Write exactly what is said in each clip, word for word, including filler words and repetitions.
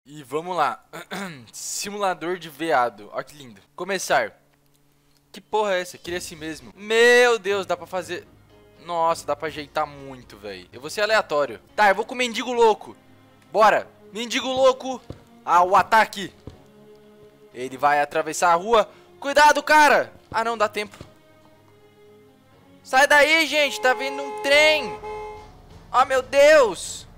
E vamos lá. Simulador de veado. Olha que lindo. Começar. Que porra é essa? Queria assim mesmo. Meu Deus, dá pra fazer... Nossa, dá pra ajeitar muito, velho. Eu vou ser aleatório. Tá, eu vou com o mendigo louco. Bora. Mendigo louco. Ah, o ataque. Ele vai atravessar a rua. Cuidado, cara. Ah, não, dá tempo. Sai daí, gente. Tá vindo um trem. Ah, meu Deus.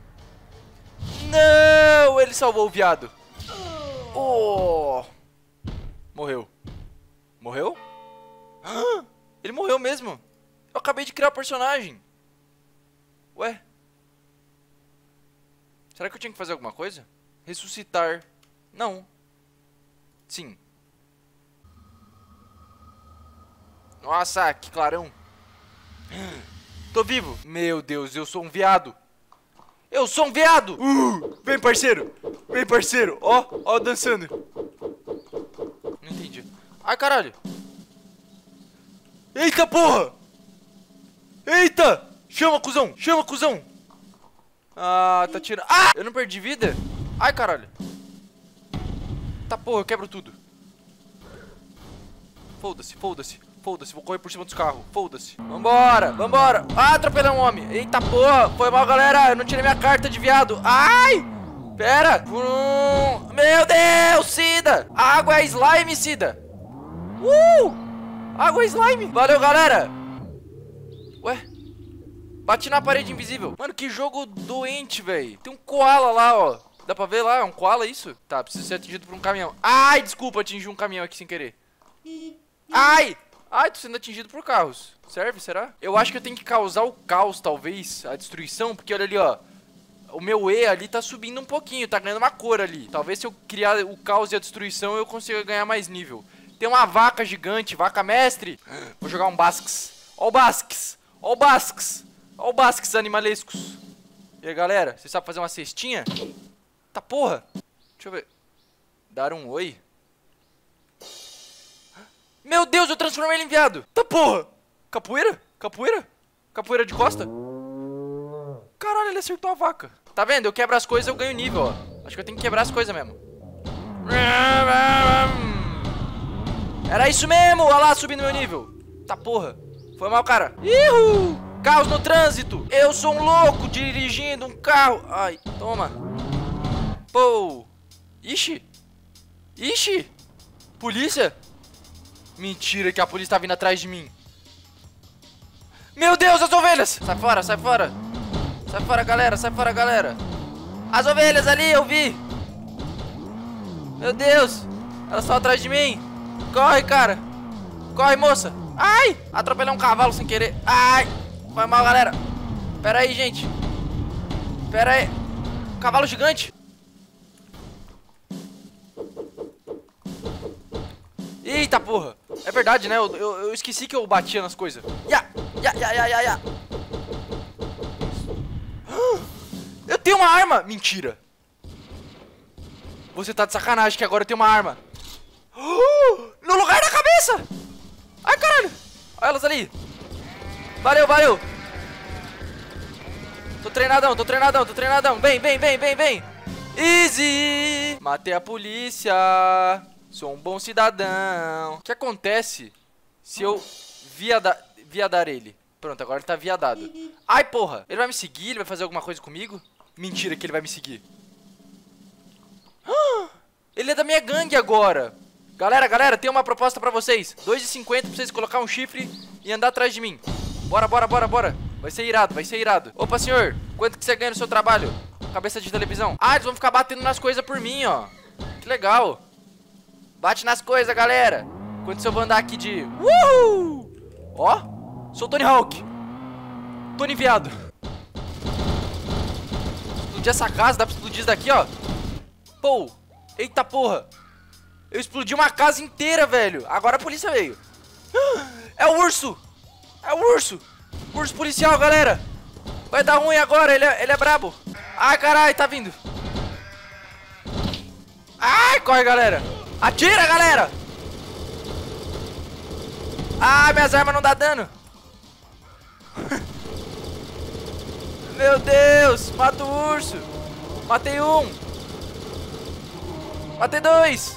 Não, ele salvou o viado. Oh. Morreu. Morreu? Ah, ele morreu mesmo. Eu acabei de criar o personagem. Ué? Será que eu tinha que fazer alguma coisa? Ressuscitar. Não. Sim. Nossa, que clarão. Tô vivo. Meu Deus, eu sou um viado. Eu sou um viado. Uh, vem, parceiro. Vem, parceiro. Ó, ó, dançando. Não entendi. Ai, caralho. Eita, porra. Eita. Chama, cuzão. Chama, cuzão. Ah, tá tirando. Ah, eu não perdi vida? Ai, caralho. Tá, porra, eu quebro tudo. Foda-se, foda-se. Foda-se, vou correr por cima dos carros. Foda-se. Vambora, vambora. Ah, atropelei um homem. Eita porra. Foi mal, galera. Eu não tirei minha carta de viado. Ai. Pera. Hum, meu Deus, Cida. Água é slime, Cida. Uh. Água é slime. Valeu, galera. Ué. Bati na parede invisível. Mano, que jogo doente, velho. Tem um koala lá, ó. Dá pra ver lá? É um koala isso? Tá, preciso ser atingido por um caminhão. Ai, desculpa, atingi um caminhão aqui sem querer. Ai. Ai, tô sendo atingido por carros. Serve, será? Eu acho que eu tenho que causar o caos, talvez. A destruição, porque olha ali, ó. O meu E ali tá subindo um pouquinho. Tá ganhando uma cor ali. Talvez se eu criar o caos e a destruição, eu consiga ganhar mais nível. Tem uma vaca gigante, vaca mestre. Vou jogar um Basques. Ó o Basques. Ó o Basques. Ó o Basques animalescos. E aí, galera, você sabe fazer uma cestinha? Tá, porra. Deixa eu ver. Dar um oi. Meu Deus, eu transformei ele em viado. Tá, porra. Capoeira? Capoeira? Capoeira de costa? Caralho, ele acertou a vaca. Tá vendo? Eu quebro as coisas, eu ganho nível, ó. Acho que eu tenho que quebrar as coisas mesmo. Era isso mesmo. Olha lá, subindo meu nível. Tá, porra. Foi mal, cara. Ihu! Caos no trânsito. Eu sou um louco dirigindo um carro. Ai, toma. Pô. Ixi. Ixi. Polícia? Mentira que a polícia tá vindo atrás de mim. Meu Deus, as ovelhas. Sai fora, sai fora. Sai fora, galera, sai fora, galera. As ovelhas ali, eu vi. Meu Deus. Elas estão atrás de mim. Corre, cara. Corre, moça. Ai, atropelei um cavalo sem querer. Ai, foi mal, galera. Pera aí, gente. Pera aí. Cavalo gigante. Eita, porra. É verdade, né? Eu, eu, eu esqueci que eu batia nas coisas. Ya, ya, ya, ya, ya, ya. Eu tenho uma arma. Mentira. Você tá de sacanagem que agora eu tenho uma arma. No lugar da cabeça. Ai, caralho. Olha elas ali. Valeu, valeu. Tô treinadão, tô treinadão, tô treinadão. Vem, vem, vem, vem, vem. Easy. Matei a polícia. Sou um bom cidadão. O que acontece se eu viada, viadar ele? Pronto, agora ele tá viadado. Ai, porra. Ele vai me seguir? Ele vai fazer alguma coisa comigo? Mentira que ele vai me seguir. Ele é da minha gangue agora. Galera, galera, tem uma proposta pra vocês. dois e cinquenta pra vocês colocar um chifre e andar atrás de mim. Bora, bora, bora, bora. Vai ser irado, vai ser irado. Opa, senhor. Quanto que você ganha no seu trabalho? Cabeça de televisão. Ah, eles vão ficar batendo nas coisas por mim, ó. Que legal. Bate nas coisas, galera. Enquanto eu vou andar aqui de... Uhul! Ó, sou o Tony Hawk. Tony viado. Explodir essa casa, dá pra explodir isso daqui, ó. Pô, eita porra. Eu explodi uma casa inteira, velho. Agora a polícia veio. É o urso. É o urso. Urso policial, galera. Vai dar ruim agora, ele é, ele é brabo. Ai, caralho, tá vindo. Ai, corre, galera. Atira, galera! Ah, minhas armas não dá dano. Meu Deus, mata o urso. Matei um. Matei dois.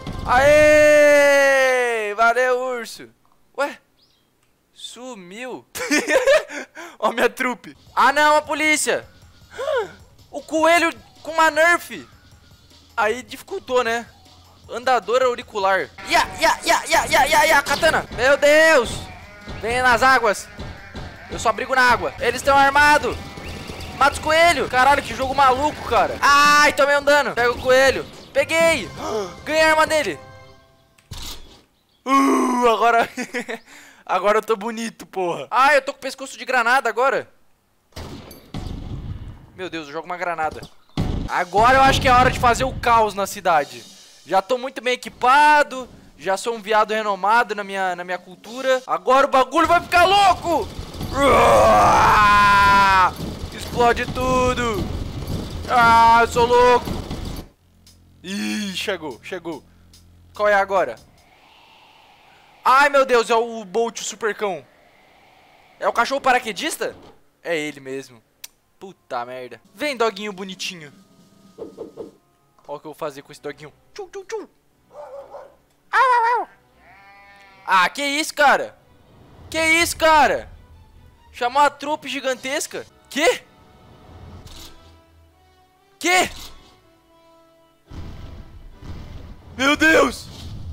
Aê! Valeu, urso. Ué? Sumiu. Ó minha trupe. Ah, não, a polícia. O coelho com uma nerf. Aí dificultou, né? Andador auricular. Ya, ya, ya, ya, ya, ya, ya, katana. Meu Deus. Vem nas águas. Eu só brigo na água. Eles estão armados. Mata os coelhos. Caralho, que jogo maluco, cara. Ai, tomei um dano. Pega o coelho. Peguei. Ganhei a arma dele. Uh, agora... agora eu tô bonito, porra. Ah, eu tô com o pescoço de granada agora. Meu Deus, eu jogo uma granada. Agora eu acho que é hora de fazer o caos na cidade. Já tô muito bem equipado. Já sou um viado renomado na minha, na minha cultura. Agora o bagulho vai ficar louco. Explode tudo. Ah, eu sou louco. Ih, chegou, chegou. Qual é agora? Ai, meu Deus, é o Bolt, o supercão. É o cachorro paraquedista? É ele mesmo. Puta merda. Vem, doguinho bonitinho. Olha o que eu vou fazer com esse doguinho. Tchum, tchum, tchum. Au, au, au. Ah, que isso, cara? Que isso, cara? Chamou a trupe gigantesca. Que? Que? Meu Deus!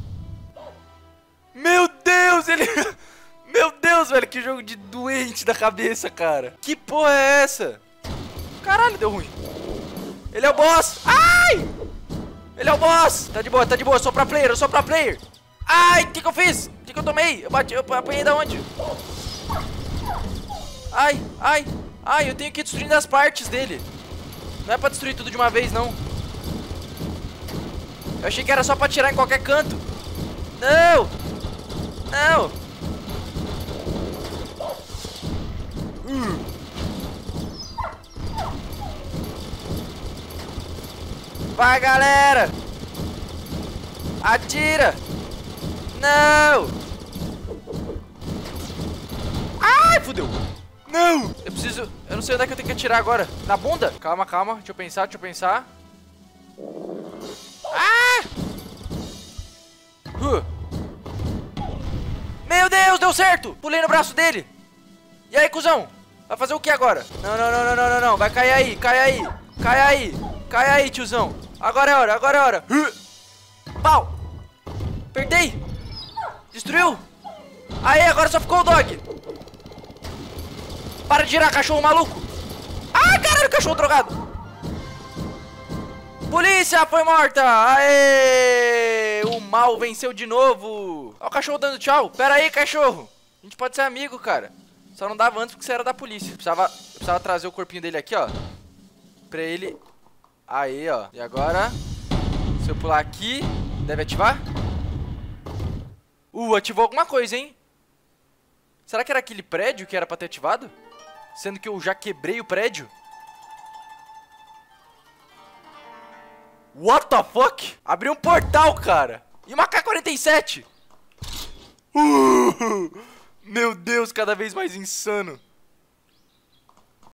Meu Deus, ele... Meu Deus, velho, que jogo de doente da cabeça, cara. Que porra é essa? Caralho, deu ruim. Ele é o boss. Ai! Ele é o boss. Tá de boa, tá de boa, eu sou pra player, eu sou pra player. Ai, o que que eu fiz? O que que eu tomei? Eu bati, eu apanhei da onde? Ai, ai, ai, eu tenho que ir destruindo as partes dele. Não é pra destruir tudo de uma vez, não. Eu achei que era só pra tirar em qualquer canto. Não! Não! Hum. Vai, galera! Atira! Não! Ai, fudeu! Não! Eu preciso... Eu não sei onde é que eu tenho que atirar agora. Na bunda? Calma, calma. Deixa eu pensar, deixa eu pensar. Ah! Uh. Meu Deus, deu certo! Pulei no braço dele. E aí, cuzão? Vai fazer o que agora? Não, não, não, não, não, não, não. Vai cair aí, cai aí. Cai aí. Cai aí, tiozão. Agora é hora, agora é hora. Uh. Pau! Apertei! Destruiu! Aí, agora só ficou o dog. Para de girar, cachorro maluco. Ai, caralho, cachorro drogado. Polícia foi morta. Aê! O mal venceu de novo. Olha o cachorro dando tchau. Pera aí, cachorro. A gente pode ser amigo, cara. Só não dava antes porque você era da polícia. Eu precisava, eu precisava trazer o corpinho dele aqui, ó. Pra ele... Aí, ó. E agora... Se eu pular aqui... Deve ativar? Uh, ativou alguma coisa, hein? Será que era aquele prédio que era pra ter ativado? Sendo que eu já quebrei o prédio? What the fuck? Abriu um portal, cara. E uma K quarenta e sete. Uh, meu Deus, cada vez mais insano.